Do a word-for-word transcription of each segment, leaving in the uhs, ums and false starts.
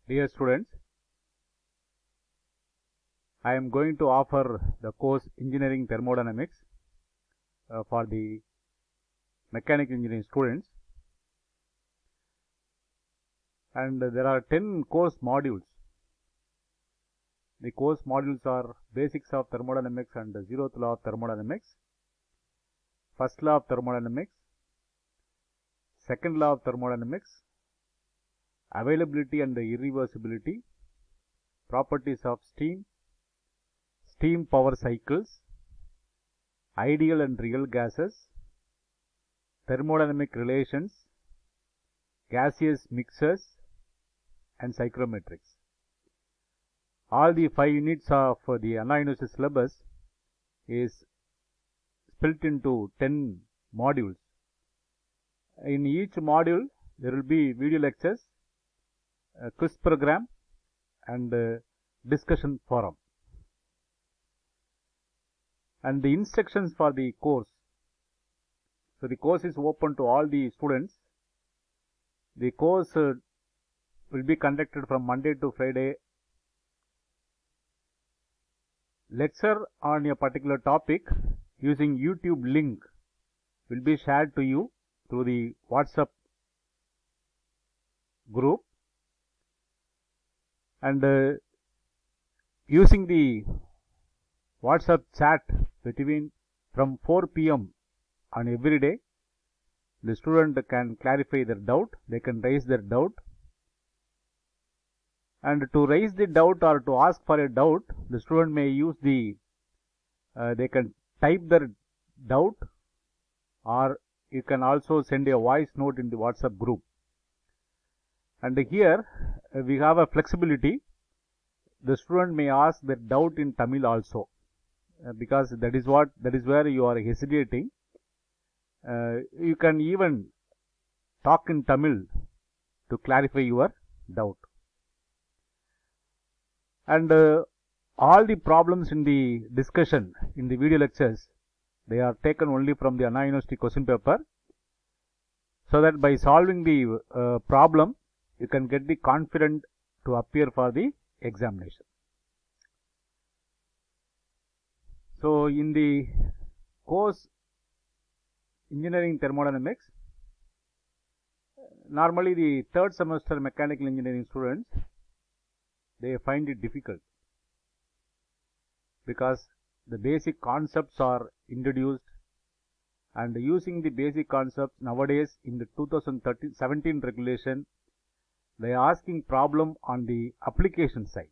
Dear students, I am going to offer the course Engineering Thermodynamics uh, for the mechanical engineering students, and uh, there are ten course modules. The course modules are Basics of Thermodynamics and the Zeroth Law of Thermodynamics, First Law of Thermodynamics, Second Law of Thermodynamics, Availability and Irreversibility, Properties of Steam, Steam Power Cycles, Ideal and Real Gases, Thermodynamic Relations, Gaseous Mixers, and Psychrometrics. All the five units of the Anna University syllabus is split into ten modules. In each module, there will be video lectures, a quiz program, and a discussion forum. And the instructions for the course. So the course is open to all the students. The course uh, will be conducted from Monday to Friday. Lecture on a particular topic using YouTube link will be shared to you through the WhatsApp group, and uh, using the WhatsApp chat between from four P M on every day, the student can clarify their doubt, they can raise their doubt. And to raise the doubt or to ask for a doubt, the student may use the, uh, they can type their doubt, or you can also send a voice note in the WhatsApp group. And here uh, we have a flexibility. The student may ask their doubt in Tamil also, uh, because that is what, that is where you are hesitating. Uh, you can even talk in Tamil to clarify your doubt. And uh, all the problems in the discussion in the video lectures, they are taken only from the Anna University question paper, so that by solving the uh, problem, you can get the confidence to appear for the examination. So in the course Engineering Thermodynamics, normally the third semester mechanical engineering students, they find it difficult because the basic concepts are introduced, and using the basic concepts nowadays in the two thousand seventeen regulation, they are asking problem on the application side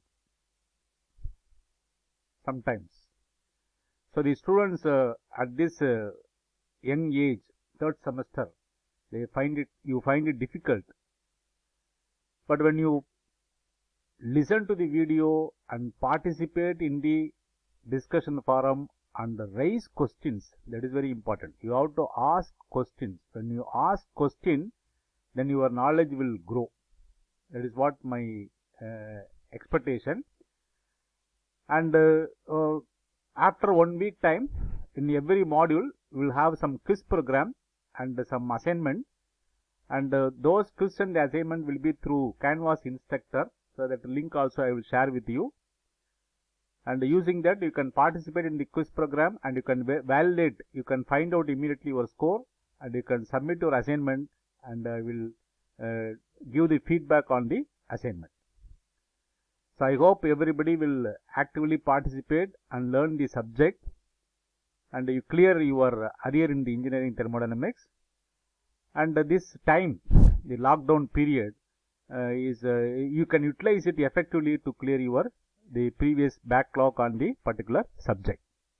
sometimes. So the students uh, at this uh, young age, third semester, they find it, you find it difficult. But when you listen to the video and participate in the discussion forum and raise questions, that is very important. You have to ask questions. When you ask question, then your knowledge will grow. That is what my uh, expectation. And uh, uh, after one week time, in every module, we will have some quiz program and some assignment. And uh, those quiz and assignment will be through Canvas instructor. So that link also I will share with you. And using that, you can participate in the quiz program, and you can validate, you can find out immediately your score, and you can submit your assignment, and I will uh, give the feedback on the assignment. So I hope everybody will actively participate and learn the subject, and you clear your arrear in the engineering thermodynamics. And uh, this time, the lockdown period, uh, is uh, you can utilize it effectively to clear your the previous backlog on the particular subject.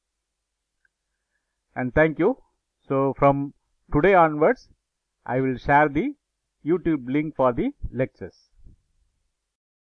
And thank you. So from today onwards, I will share the YouTube link for the lectures.